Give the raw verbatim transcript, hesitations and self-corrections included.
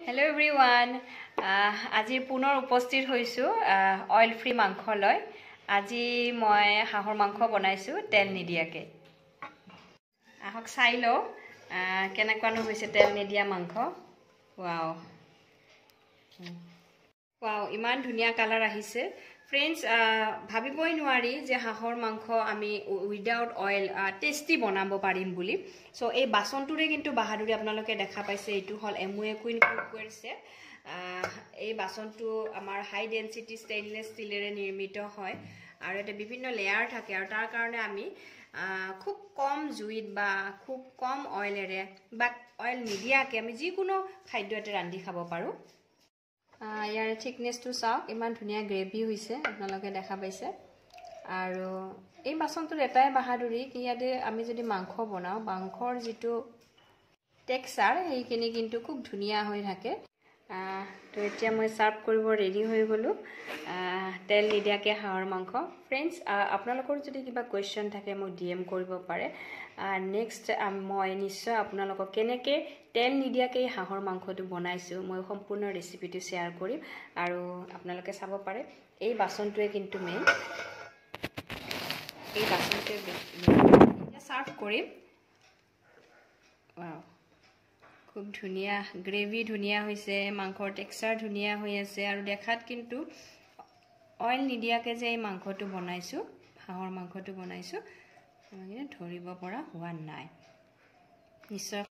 Hello everyone. আজি পুনৰ উপস্থিত হৈছো অইল ফ্ৰী মাংস লৈ। আজি মই হাঁহৰ মাংস বনাইছো তেল নিদিয়াকে। আহক চাই লও কেনেকুৱানো হৈছে তেল নিদিয়া মাংস। ওয়াও ওয়াও ইমান ধুনিয়া কালাৰ আহিছে। ফ্ৰেন্ডস ভাবিবই নোৱাৰি যে হাঁহৰ মাংস আমি উইদাউট অইল টেস্টি বনাব পাৰিম বুলি। সো এই বাসনটোৰে কিন্তু বাহাদুৰি আপোনালোকে দেখা পাইছে। এইটো হল এমওয়ে কুইন কুকওয়্যাৰ সেট। এই বাসনটো আমাৰ হাই ডেন্সিটি স্টেইনলেস ষ্টিলেৰে নিৰ্মিত হয় আৰু এটা বিভিন্ন লেয়াৰ থাকে আৰু তাৰ কাৰণে আমি খুব কম জুইত বা খুব কম অইলেৰে বা অইল নিদিয়াকে আমি যিকোনো খাদ্য এটা ৰান্ধি খাব পাৰো। ইয়াৰ থিকনেসটো চাওক ইমান ধুনিয়া গ্ৰেভি হৈছে আপোনালোকে দেখা পাইছে। আৰু এই বাসনটোৰ এটাই বাহাদুৰি কি ইয়াতে আমি যদি মাংস বনাও মাংসৰ যেটো টেক্সচাৰ সেইখিনি কিন্তু খুব ধুনিয়া হৈ থাকে। তো এতিয়া মই সাৰ্ভ কৰিব ৰেডি হৈ গলো তেল নিদিয়াকে হাঁহৰ মাংস। ফ্ৰেন্ডস আপোনালোকৰ যদি কিবা কোৱেশ্চন থাকে মোক ডিএম কৰিব পাৰে। নেক্সট মই নিশ্চয় আপোনালোকক কেনেকে তেল নিদিয়াকে হাঁহৰ মাংসটো বনাইছো মই সম্পূৰ্ণ ৰেচিপিটো শেয়াৰ কৰিম আৰু আপোনালোকে চাব পাৰে। এই বাসনটোৱে কিন্তু মেইন এই বাসনটোৱে এতিয়া সাৰ্ভ কৰিম। ওয়াও খুব ধুনিয়া গ্ৰেভি ধুনিয়া হৈছে, মাংসৰ টেক্সচাৰ ধুনিয়া হৈ আছে আৰু দেখাত কিন্তু অইল নিদিয়াকে যে এই মাংসটো বনাইছো হাঁহৰ মাংসটো বনাইছো মানে ধৰিব পৰা হোৱা নাই। নিশ্চয়